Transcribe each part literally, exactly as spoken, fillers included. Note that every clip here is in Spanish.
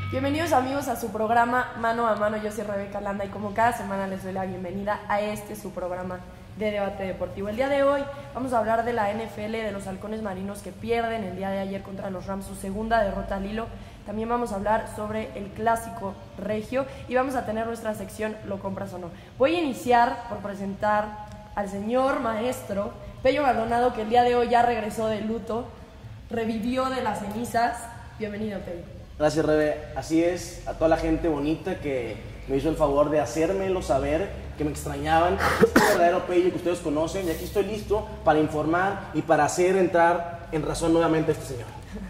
Bienvenidos amigos a su programa Mano a Mano. Yo soy Rebeca Landa y como cada semana les doy la bienvenida a este su programa de debate deportivo. El día de hoy vamos a hablar de la N F L, de los halcones marinos que pierden el día de ayer contra los Rams, su segunda derrota al hilo. También vamos a hablar sobre el clásico regio y vamos a tener nuestra sección ¿Lo compras o no? Voy a iniciar por presentar al señor maestro Pello Maldonado, que el día de hoy ya regresó de luto, revivió de las cenizas. Bienvenido, Pello. Gracias, Rebe. Así es, a toda la gente bonita que me hizo el favor de hacérmelo saber, que me extrañaban. Aquí está el verdadero Pello que ustedes conocen y aquí estoy listo para informar y para hacer entrar en razón nuevamente a este señor.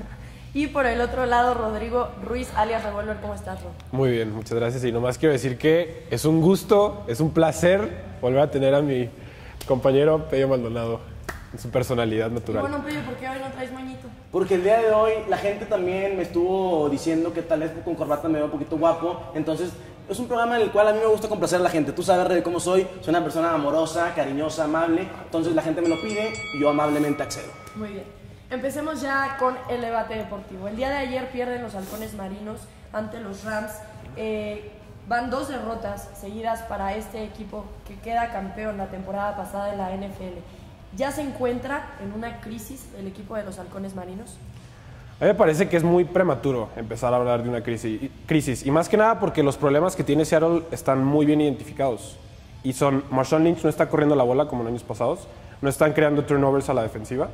Y por el otro lado, Rodrigo Ruiz, alias Revolver. ¿Cómo estás, Ro? Muy bien, muchas gracias. Y nomás quiero decir que es un gusto, es un placer volver a tener a mi compañero Pello Maldonado en su personalidad natural. Y bueno, Pello, ¿por qué hoy no traes moñito? Porque el día de hoy la gente también me estuvo diciendo que tal vez con corbata me veo un poquito guapo. Entonces, es un programa en el cual a mí me gusta complacer a la gente. Tú sabes, Rebe, cómo soy. Soy una persona amorosa, cariñosa, amable. Entonces, la gente me lo pide y yo amablemente accedo. Muy bien. Empecemos ya con el debate deportivo. El día de ayer pierden los halcones marinos ante los Rams. Eh, van dos derrotas seguidas para este equipo que queda campeón la temporada pasada en la N F L. ¿Ya se encuentra en una crisis el equipo de los halcones marinos? A mí me parece que es muy prematuro empezar a hablar de una crisis, crisis. Y más que nada porque los problemas que tiene Seattle están muy bien identificados. Y son, Marshawn Lynch no está corriendo la bola como en años pasados, no están creando turnovers a la defensiva.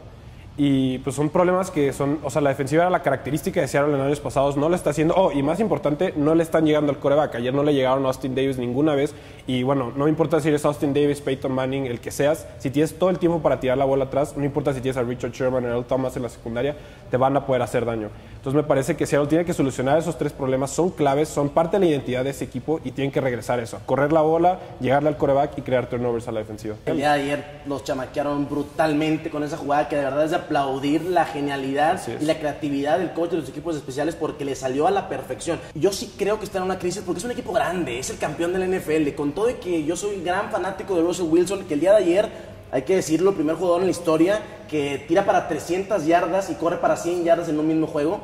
Y pues son problemas que son, o sea, la defensiva era la característica de Seattle en años pasados, no lo está haciendo, oh, y más importante, no le están llegando al quarterback. Ayer no le llegaron a Austin Davis ninguna vez, y bueno, no importa si eres Austin Davis, Peyton Manning, el que seas, si tienes todo el tiempo para tirar la bola atrás, no importa si tienes a Richard Sherman o Earl Thomas en la secundaria, te van a poder hacer daño. Entonces me parece que Seattle tiene que solucionar esos tres problemas, son claves, son parte de la identidad de ese equipo y tienen que regresar a eso, correr la bola, llegarle al quarterback y crear turnovers a la defensiva. El día de ayer los chamaquearon brutalmente con esa jugada que de verdad es de aplaudir la genialidad y la creatividad del coach de los equipos especiales porque le salió a la perfección. Yo sí creo que está en una crisis porque es un equipo grande, es el campeón de la N F L, con todo y que yo soy gran fanático de Russell Wilson, que el día de ayer, hay que decirlo, el primer jugador en la historia que tira para trescientas yardas y corre para cien yardas en un mismo juego.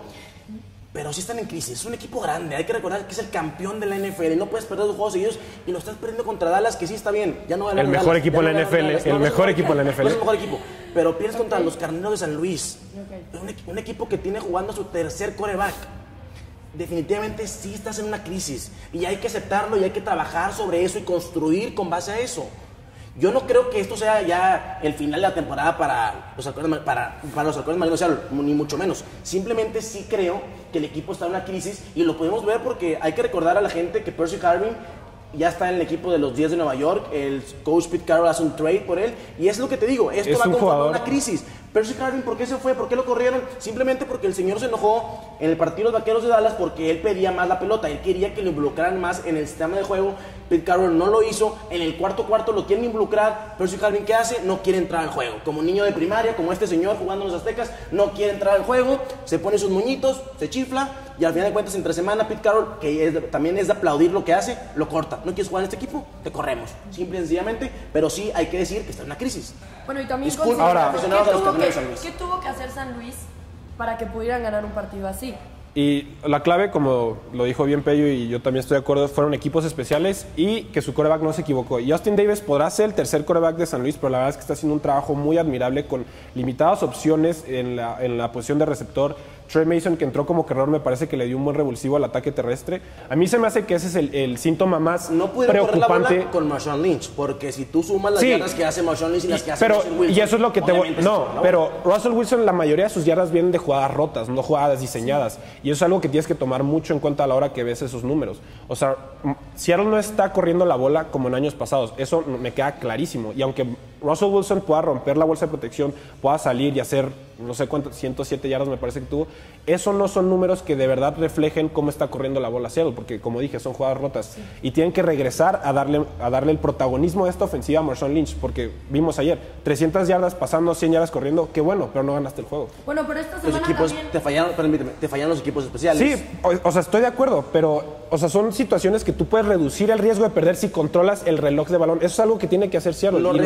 Pero sí están en crisis, es un equipo grande, hay que recordar que es el campeón de la N F L, no puedes perder dos juegos seguidos y lo estás perdiendo contra Dallas, que sí está bien, ya no va a El mejor equipo en la N F L, el mejor equipo en la N F L. No es el mejor equipo, pero pierdes contra los Carneros de San Luis, un, un equipo que tiene jugando su tercer quarterback. Definitivamente sí estás en una crisis y hay que aceptarlo y hay que trabajar sobre eso y construir con base a eso. Yo no creo que esto sea ya el final de la temporada para los halcones, para, para los halcones marinos, ni mucho menos. Simplemente sí creo que el equipo está en una crisis y lo podemos ver porque hay que recordar a la gente que Percy Harvin ya está en el equipo de los Jets de Nueva York. El coach Pete Carroll hace un trade por él y es lo que te digo, esto es va a conformar una jugador. crisis. Percy Harvin, ¿por qué se fue? ¿Por qué lo corrieron? Simplemente porque el señor se enojó en el partido de los Vaqueros de Dallas porque él pedía más la pelota, él quería que lo involucraran más en el sistema de juego. Pete Carroll no lo hizo, en el cuarto cuarto lo quieren involucrar. Percy Harvin, ¿qué hace? No quiere entrar al juego, como niño de primaria, como este señor jugando en los Aztecas, no quiere entrar al juego, se pone sus moñitos, se chifla y al final de cuentas entre semana Pete Carroll, que es de, también es de aplaudir lo que hace, lo corta. ¿No quieres jugar en este equipo? Te corremos, simple y sencillamente, pero sí hay que decir que está en una crisis. Bueno, y también Disculpa, ahora, ¿qué, de los tuvo Carneros que, de San Luis. ¿qué tuvo que hacer San Luis para que pudieran ganar un partido así? Y la clave, como lo dijo bien Pello y yo también estoy de acuerdo, fueron equipos especiales y que su quarterback no se equivocó. Y Austin Davis podrá ser el tercer quarterback de San Luis, pero la verdad es que está haciendo un trabajo muy admirable con limitadas opciones en la, en la posición de receptor. Trey Mason, que entró como corredor, me parece que le dio un buen revulsivo al ataque terrestre. A mí se me hace que ese es el, el síntoma más no pudieron preocupante. Correr la bola con Marshawn Lynch, porque si tú sumas las sí, yardas que hace Marshawn Lynch y las que hace pero, Russell Wilson, y eso es lo que te voy, no, ¿no? pero Russell Wilson, la mayoría de sus yardas vienen de jugadas rotas, no jugadas diseñadas. Sí. Y eso es algo que tienes que tomar mucho en cuenta a la hora que ves esos números. O sea, Seattle no está corriendo la bola como en años pasados, eso me queda clarísimo. Y aunque Russell Wilson pueda romper la bolsa de protección, pueda salir y hacer no sé cuánto, ciento siete yardas me parece que tuvo, eso no son números que de verdad reflejen cómo está corriendo la bola Seattle, porque como dije, son jugadas rotas. Sí. Y tienen que regresar a darle, a darle el protagonismo de esta ofensiva a Marshawn Lynch, porque vimos ayer, trescientas yardas pasando, cien yardas corriendo, qué bueno, pero no ganaste el juego. Bueno, pero esta semana los equipos también... te fallaron, permíteme, te fallaron los equipos especiales. Sí, o, o sea, estoy de acuerdo, pero o sea, son situaciones que tú puedes reducir el riesgo de perder si controlas el reloj de balón. Eso es algo que tiene que hacer Seattle. Lo y lo va a hacer.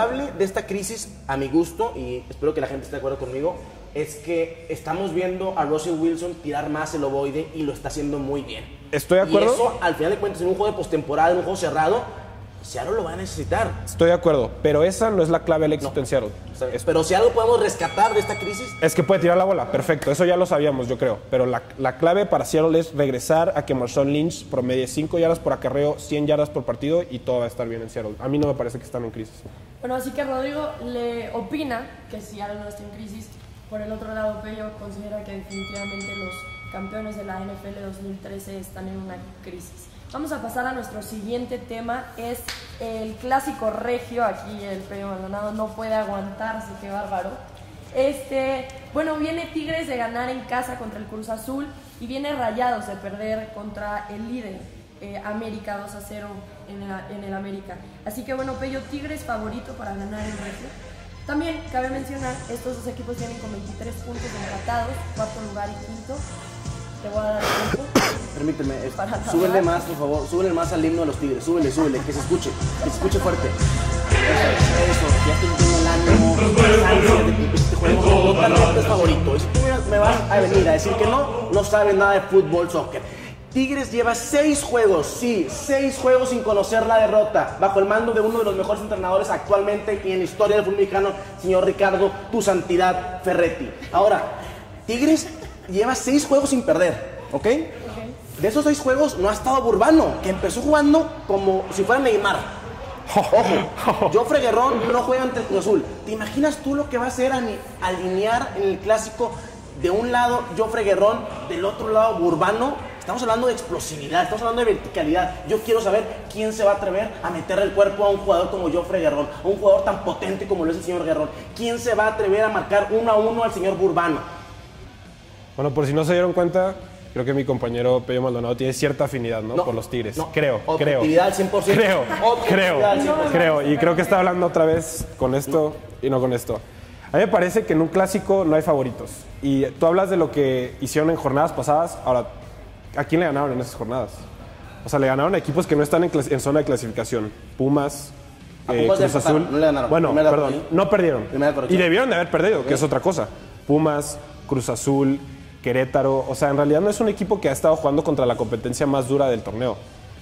lamentable de esta crisis, a mi gusto, y espero que la gente esté de acuerdo conmigo, es que estamos viendo a Russell Wilson tirar más el ovoide y lo está haciendo muy bien. Estoy de acuerdo. Y eso, al final de cuentas, en un juego de postemporada, en un juego cerrado, Seattle lo va a necesitar. Estoy de acuerdo, pero esa no es la clave del éxito No. en Seattle. Pero si algo podemos rescatar de esta crisis... Es que puede tirar la bola, perfecto, eso ya lo sabíamos, yo creo. Pero la, la clave para Seattle es regresar a que Marshawn Lynch promedie cinco yardas por acarreo, cien yardas por partido y todo va a estar bien en Seattle. A mí no me parece que están en crisis. Bueno, así que Rodrigo le opina que Seattle no está en crisis. Por el otro lado, Pello considera que definitivamente los campeones de la N F L dos mil trece están en una crisis. Vamos a pasar a nuestro siguiente tema, es el clásico regio. Aquí el Pello Maldonado no puede aguantarse, qué bárbaro. Este, bueno, viene Tigres de ganar en casa contra el Cruz Azul y viene Rayados de perder contra el líder, eh, América, dos a cero en el, en el América. Así que bueno, Pello, Tigres favorito para ganar el regio. También cabe mencionar, estos dos equipos vienen con veintitrés puntos empatados, cuarto lugar y quinto. Te voy a dar el tiempo. Permíteme, es, Para súbele acabar. más, por favor, súbele más al himno de los Tigres, súbele, súbele, que se escuche, que se escuche fuerte. Eso, eso, ya estoy teniendo el ánimo, las ansias de que este juego totalmente es favorito. Y si tú me- me vas a venir a decir que no, no sabes nada de fútbol, soccer. Tigres lleva seis juegos, sí, seis juegos sin conocer la derrota, bajo el mando de uno de los mejores entrenadores actualmente y en la historia del fútbol mexicano, señor Ricardo, tu santidad Ferretti. Ahora, Tigres lleva seis juegos sin perder, ¿ok? De esos seis juegos no ha estado Burbano, que empezó jugando como si fuera Neymar. Ojo, Jofre Guerrón no juega ante el Cruz Azul. ¿Te imaginas tú lo que va a hacer ani- alinear en el clásico? De un lado Jofre Guerrón, del otro lado Burbano. Estamos hablando de explosividad, estamos hablando de verticalidad. Yo quiero saber quién se va a atrever a meterle el cuerpo a un jugador como Jofre Guerrón, a un jugador tan potente como lo es el señor Guerrón. ¿Quién se va a atrever a marcar uno a uno al señor Burbano? Bueno, por si no se dieron cuenta, creo que mi compañero Pello Maldonado tiene cierta afinidad, ¿no? No, Por los Tigres. no. Creo, creo. Objetividad al cien por ciento. Creo, creo, Objetividad al cien por ciento. creo. Y creo que está hablando otra vez con esto y no con esto. A mí me parece que en un clásico no hay favoritos. Y tú hablas de lo que hicieron en jornadas pasadas. Ahora, ¿a quién le ganaron en esas jornadas? O sea, le ganaron a equipos que no están en, clas- en zona de clasificación. Pumas, A eh, Pumas le Cruz empataron, Azul. no le ganaron. Bueno, Primera perdón, corrección. no perdieron. Primera corrección. Y debieron de haber perdido, Ok. que es otra cosa. Pumas, Cruz Azul, Querétaro. O sea, en realidad no es un equipo que ha estado jugando contra la competencia más dura del torneo.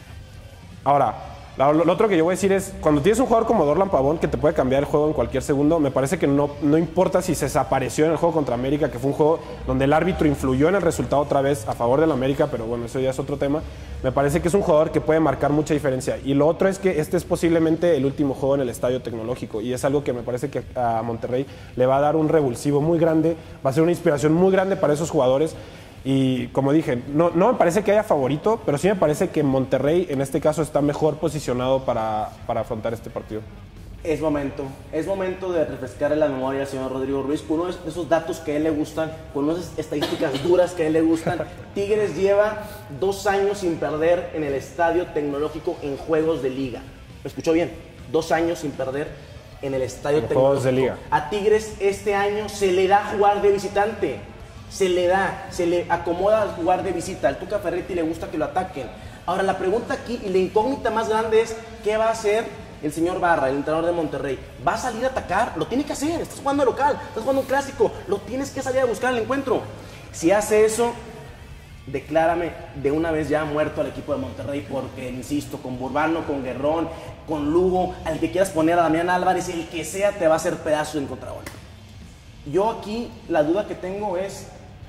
Ahora, lo, lo otro que yo voy a decir es, cuando tienes un jugador como Dorlan Pavón que te puede cambiar el juego en cualquier segundo, me parece que no, no importa si se desapareció en el juego contra América, que fue un juego donde el árbitro influyó en el resultado otra vez a favor del América, pero bueno, eso ya es otro tema. Me parece que es un jugador que puede marcar mucha diferencia. Y lo otro es que este es posiblemente el último juego en el Estadio Tecnológico y es algo que me parece que a Monterrey le va a dar un revulsivo muy grande, va a ser una inspiración muy grande para esos jugadores. Y como dije, no, no me parece que haya favorito, pero sí me parece que Monterrey en este caso está mejor posicionado para, para afrontar este partido. Es momento, es momento de refrescarle la memoria al señor Rodrigo Ruiz con uno de esos datos que a él le gustan, con unas estadísticas duras que a él le gustan. Tigres lleva dos años sin perder en el Estadio Tecnológico en juegos de liga. ¿Me escuchó bien? Dos años sin perder en el Estadio En Tecnológico. juegos de liga. A Tigres este año se le da jugar de visitante. Se le da, se le acomoda jugar de visita. Al Tuca Ferretti le gusta que lo ataquen. Ahora, la pregunta aquí y la incógnita más grande es: ¿qué va a hacer el señor Barra, el entrenador de Monterrey? ¿Va a salir a atacar? Lo tiene que hacer. Estás jugando local, estás jugando un clásico. Lo tienes que salir a buscar el encuentro. Si hace eso, declárame de una vez ya muerto al equipo de Monterrey, porque, insisto, con Burbano, con Guerrón, con Lugo, al que quieras poner a Damián Álvarez, el que sea, te va a hacer pedazos en contragolpe. Yo aquí la duda que tengo es: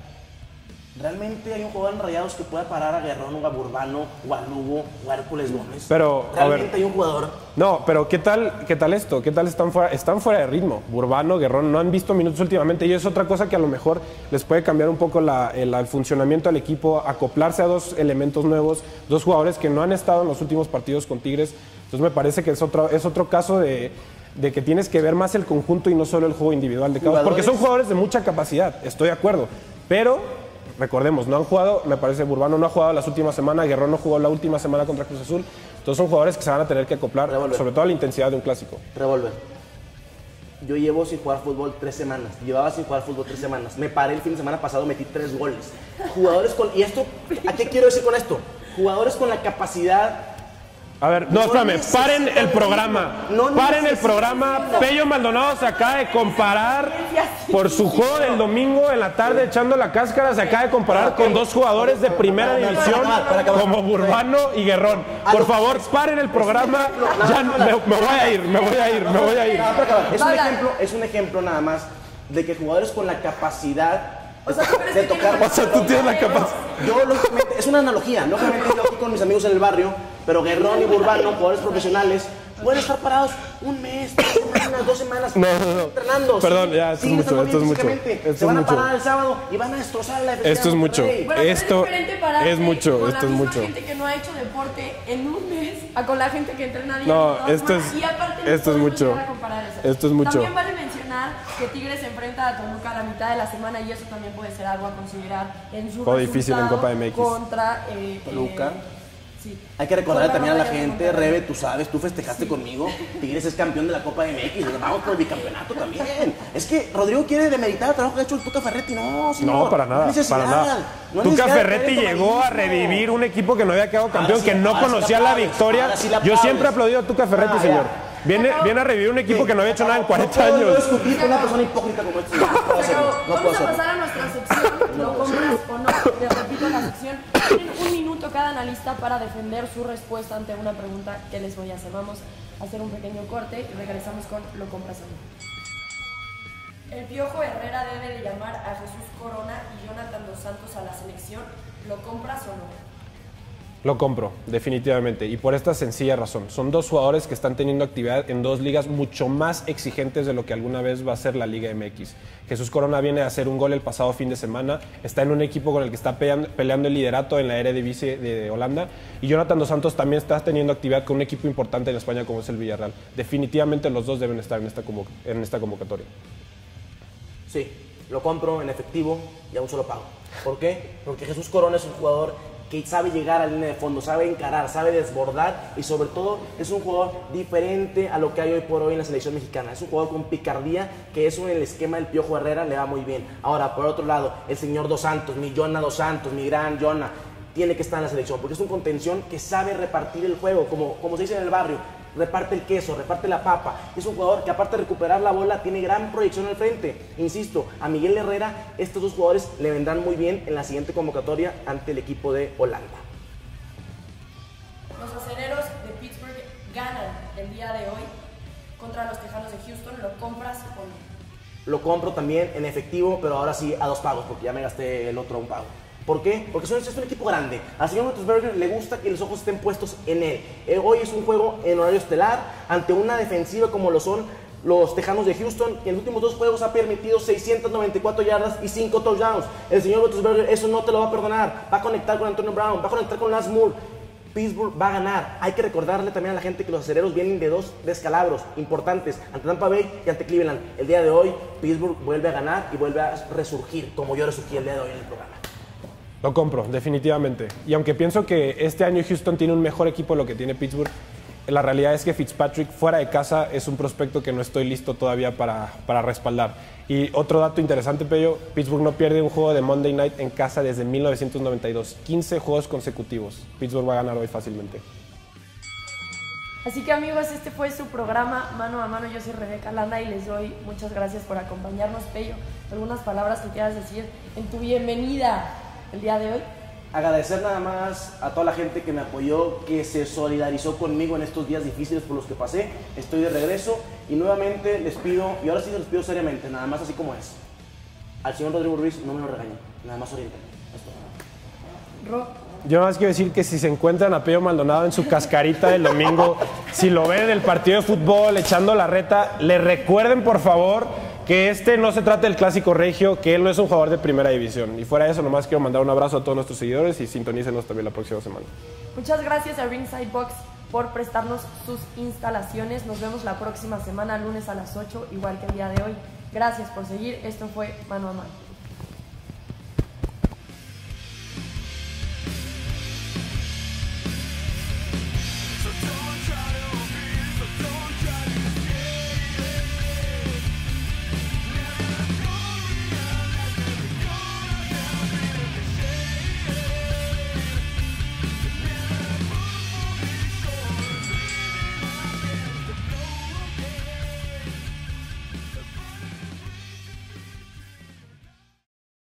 ¿realmente hay un jugador en Rayados que pueda parar a Guerrón o a Burbano o a Lugo o a Hércules Gómez? Pero, a ¿realmente ver. hay un jugador? No, pero ¿qué tal, qué tal esto? ¿Qué tal están fuera? Están fuera de ritmo. Burbano, Guerrón, no han visto minutos últimamente y es otra cosa que a lo mejor les puede cambiar un poco la- el, el funcionamiento del equipo, acoplarse a dos elementos nuevos, dos jugadores que no han estado en los últimos partidos con Tigres. Entonces me parece que es otro, es otro caso de, de que tienes que ver más el conjunto y no solo el juego individual de cada uno. Porque son jugadores de mucha capacidad, estoy de acuerdo. Pero recordemos, no han jugado, me parece Burbano no ha jugado las últimas semanas, Guerrón no jugó la última semana contra Cruz Azul. Entonces son jugadores que se van a tener que acoplar, Revolver. sobre todo a la intensidad de un clásico. Revolver. Yo llevo sin jugar fútbol tres semanas. Llevaba sin jugar fútbol tres semanas. Me paré el fin de semana pasado, metí tres goles. Jugadores con... ¿Y esto? ¿A qué quiero decir con esto? Jugadores con la capacidad A ver, no, espérame, paren el programa. No paren el necesito. programa. Pello Maldonado se acaba de comparar por su juego del domingo en la tarde echando la cáscara. Se acaba de comparar con dos jugadores de primera división como Burbano y Guerrón. Por favor, paren el programa. Ya me, me voy a ir, me voy a ir, me voy a ir. Es un ejemplo, es un ejemplo nada más de que jugadores con la capacidad O sea, ¿tú crees de que tocar. tiene- O sea, tú tienes la capacidad. Yo, lógicamente, es una analogía. Lógicamente, yo aquí con mis amigos en el barrio, pero Guerrón y Burbano, jugadores profesionales, pueden estar parados un mes, tres semanas, dos semanas, No, no, no. entrenando. Perdón, sí, ya, esto es siguen mucho, estando esto es bien mucho, físicamente. esto Se es van a mucho. parar el sábado y van a destrozar la defensa Esto es de mucho. Monterrey. Bueno, pero Esto es diferente pararte es mucho, con esto la es misma mucho. gente que no ha hecho deporte en un mes a con la gente que entrena día No, todas esto semanas. es- Y aparte no esto es podemos mucho. llegar a comparar eso. Esto es mucho. También vale mencionar que Tigres se enfrenta a Toluca a la mitad de la semana y eso también puede ser algo a considerar en su Juego difícil en resultado Copa M X. contra eh, Toluca. eh, sí. Hay que recordarle Contra también a la Monterrey, gente, Monterrey. Rebe, tú sabes, tú festejaste conmigo. Tigres es campeón de la Copa M X. Vamos por el bicampeonato también. Es que Rodrigo quiere demeritar el trabajo que ha hecho el Tuca Ferretti. No, señor. No, para nada, hay necesidad. para nada. No hay Tuca necesidad de Ferretti caer en llegó a tomatismo. revivir un equipo que no había quedado campeón, sí, que no ahora sí conocía le la aplaudes, victoria. ahora sí le Yo aplaudes. siempre he aplaudido a Tuca Ferretti, Ah, señor. ya. Viene, viene a revivir un equipo que no había hecho nada en cuarenta No puedo años. discutir con una persona hipócrita como este. No puedo Pero hacerlo. No puedo vamos a hacerlo. pasar a nuestra sección, lo compras o no. Les repito la sección. Tienen un minuto cada analista para defender su respuesta ante una pregunta que les voy a hacer. Vamos a hacer un pequeño corte y regresamos con lo compras o no. El Piojo Herrera debe de llamar a Jesús Corona y Jonathan Dos Santos a la selección. ¿Lo compras o no? Lo compro, definitivamente. Y por esta sencilla razón. Son dos jugadores que están teniendo actividad en dos ligas mucho más exigentes de lo que alguna vez va a ser la Liga M X. Jesús Corona viene a hacer un gol el pasado fin de semana. Está en un equipo con el que está peleando, peleando el liderato en la Eredivisie de Holanda. Y Jonathan Dos Santos también está teniendo actividad con un equipo importante en España como es el Villarreal. Definitivamente los dos deben estar en esta, convoc- en esta convocatoria. Sí, lo compro en efectivo y a un solo pago. ¿Por qué? Porque Jesús Corona es un jugador que sabe llegar a la línea de fondo, sabe encarar, sabe desbordar y sobre todo es un jugador diferente a lo que hay hoy por hoy en la selección mexicana. Es un jugador con picardía que eso en el esquema del Piojo Herrera le va muy bien. Ahora, por otro lado, el señor Dos Santos, mi Jonah Dos Santos, mi gran Jonah, tiene que estar en la selección porque es un contención que sabe repartir el juego, como, como se dice en el barrio. Reparte el queso, reparte la papa. Es un jugador que aparte de recuperar la bola tiene gran proyección al frente. Insisto, a Miguel Herrera estos dos jugadores le vendrán muy bien en la siguiente convocatoria ante el equipo de Holanda. Los acereros de Pittsburgh ganan el día de hoy contra los Tejanos de Houston. ¿Lo compras o no? Lo compro también en efectivo, pero ahora sí a dos pagos porque ya me gasté el otro a un pago. ¿Por qué? Porque son, es un equipo grande. Al señor Roethlisberger le gusta que los ojos estén puestos en él. Eh, hoy es un juego en horario estelar ante una defensiva como lo son los Tejanos de Houston, que en los últimos dos juegos ha permitido seiscientas noventa y cuatro yardas y cinco touchdowns. El señor Roethlisberger eso no te lo va a perdonar. Va a conectar con Antonio Brown, va a conectar con Lance Moore. Pittsburgh va a ganar. Hay que recordarle también a la gente que los acereros vienen de dos descalabros importantes ante Tampa Bay y ante Cleveland. El día de hoy Pittsburgh vuelve a ganar y vuelve a resurgir como yo resurgí el día de hoy en el programa. Lo compro, definitivamente. Y aunque pienso que este año Houston tiene un mejor equipo de lo que tiene Pittsburgh, la realidad es que Fitzpatrick fuera de casa es un prospecto que no estoy listo todavía para, para respaldar. Y otro dato interesante, Pello, Pittsburgh no pierde un juego de Monday Night en casa desde mil novecientos noventa y dos. quince juegos consecutivos. Pittsburgh va a ganar hoy fácilmente. Así que amigos, este fue su programa Mano a Mano. Yo soy Rebeca Landa y les doy muchas gracias por acompañarnos. Pello, algunas palabras que quieras decir en tu bienvenida el día de hoy. Agradecer nada más a toda la gente que me apoyó, que se solidarizó conmigo en estos días difíciles por los que pasé. Estoy de regreso y nuevamente les pido, y ahora sí les pido seriamente, nada más así como es. Al señor Rodrigo Ruiz no me lo regañen, nada más oriéntenme. Ro, Yo nada más quiero decir que si se encuentran a Pello Maldonado en su cascarita del domingo, si lo ven en el partido de fútbol echando la reta, le recuerden por favor que este no se trata del clásico regio, que él no es un jugador de primera división. Y fuera de eso, nomás quiero mandar un abrazo a todos nuestros seguidores y sintonícenos también la próxima semana. muchas gracias a Ringside Box por prestarnos sus instalaciones. Nos vemos la próxima semana, lunes a las ocho, igual que el día de hoy. Gracias por seguir. Esto fue Mano a Mano.